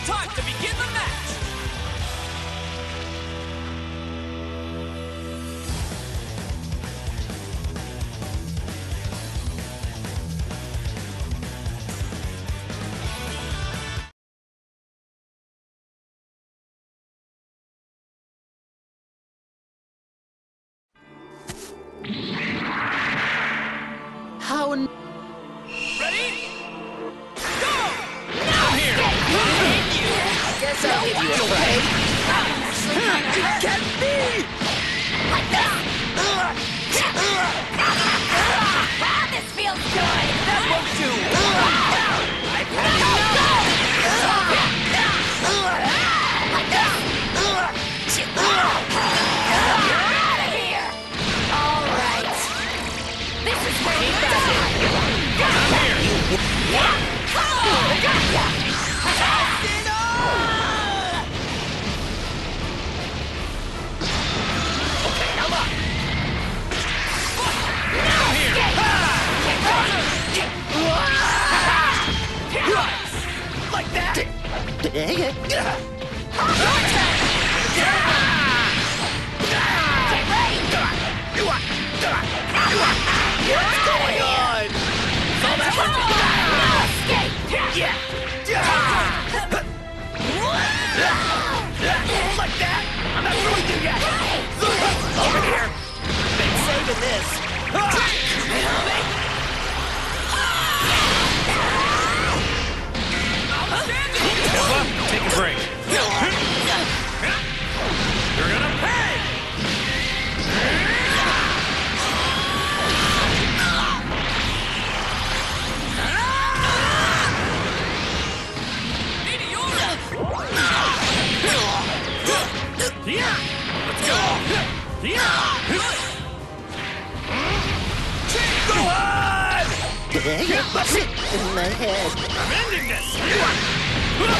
Time to begin the match! How Ready? Go! Now here! Guess I'll give you a fight. You get me! This feels good! That won't do! You're out of here! All right. This is where we start. I'm here! Okay, I'm up! I'm here! Like that! Dang it. What's going on? Saw that one? Yeah! Like that? I'm not really through yet! Over here! Big saving this! Take a break. You're gonna pay! Yeah! Let's go! Yeah! Go on! Dang it. In my head. I'm ending this! Let's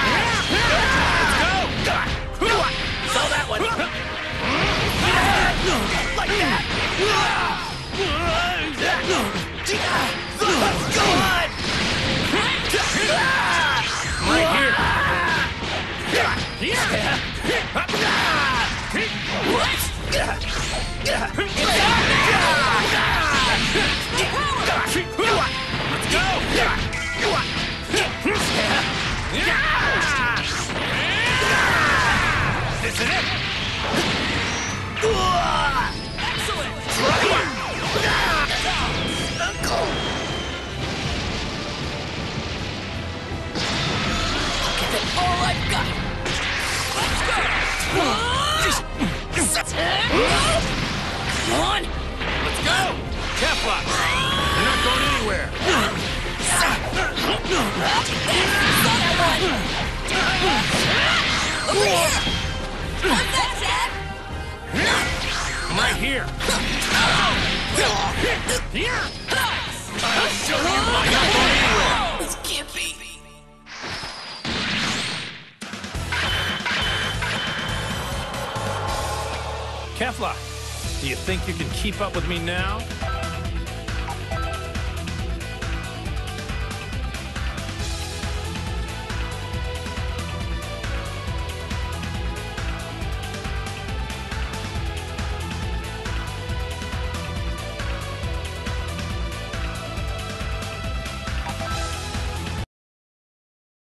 go! Saw that one! Like that! Go on! Right here! What? Let's go! This is it! Excellent! Give it all I've got! Let's go! Come on! Let's go! Kefla! You're not going anywhere! Over here! What's that, Chad? I'm right here! Here! I'll show you I'm not going anywhere! This can't be. Kefla, do you think you can keep up with me now?